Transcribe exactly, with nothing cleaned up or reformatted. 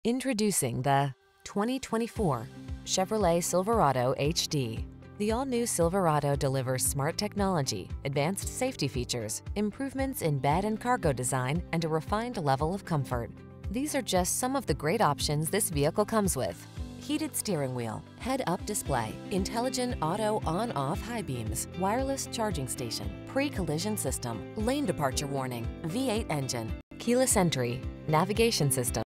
Introducing the twenty twenty-four Chevrolet Silverado H D. The all-new Silverado delivers smart technology, advanced safety features, improvements in bed and cargo design, and a refined level of comfort. These are just some of the great options this vehicle comes with: heated steering wheel, head-up display, intelligent auto on-off high beams, wireless charging station, pre-collision system, lane departure warning, V eight engine, keyless entry, navigation system,